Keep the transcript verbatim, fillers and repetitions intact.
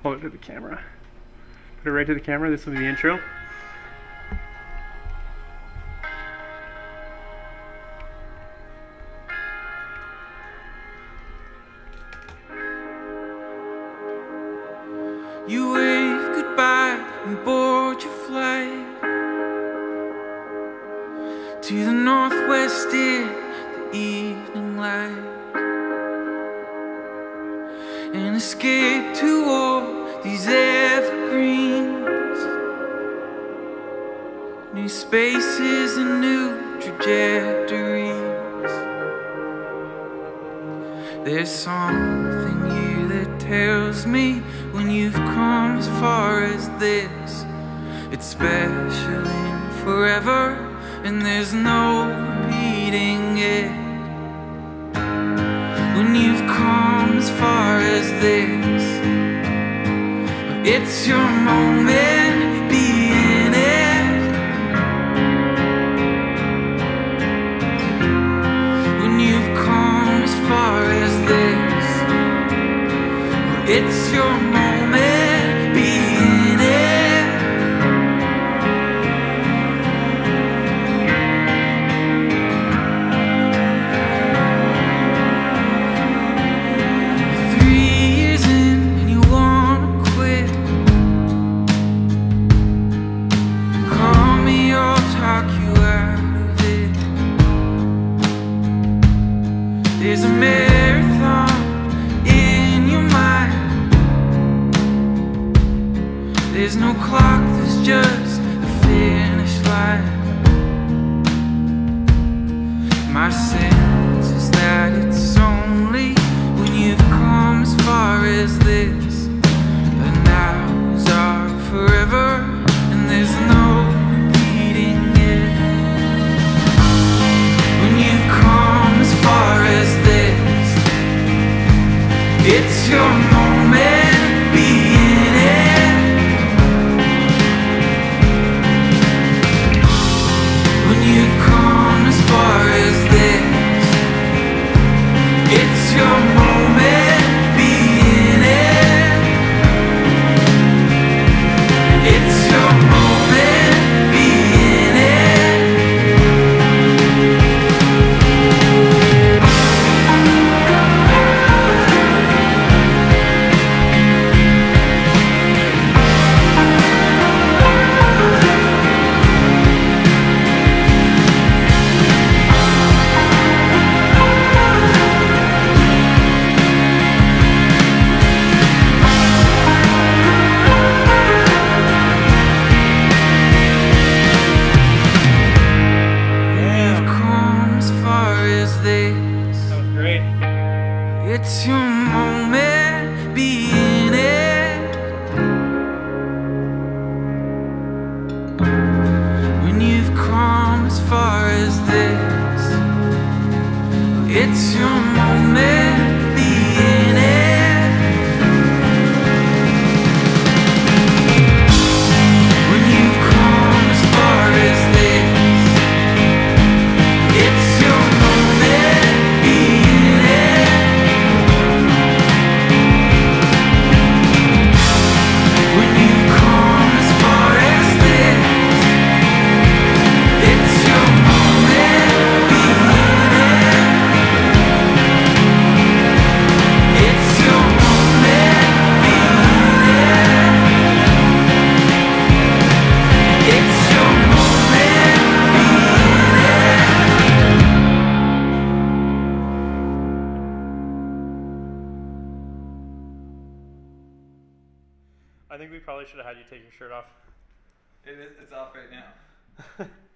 Hold it to the camera. Put it right to the camera. This will be the intro. You waved goodbye and board your flight to the northwest in the evening light, and escape to all these evergreens, new spaces and new trajectories. There's something here that tells me when you've come as far as this, it's special and forever, and there's no repeating it. When you've come as far as this, it's your moment, be in it. When you've come as far as this, it's your moment, be in it. Three years in and you wanna quit, call me, I'll talk you out of it. There's a marathon in your mind. There's no clock, there's just a finish line. My sense is that it's only when you've come as far as this, the nows are forever, and there's no repeating it. When you've come as far as this, it's your moment, be in it. You've come as far as this, it's your moment, be in it. It's your moment, be in it. It's your moment, be in it. When you've come as far as this, it's your moment, be in it. When you've come as far as this, it's your moment, be in it. I think we probably should have had you take your shirt off. It is, it's off right now.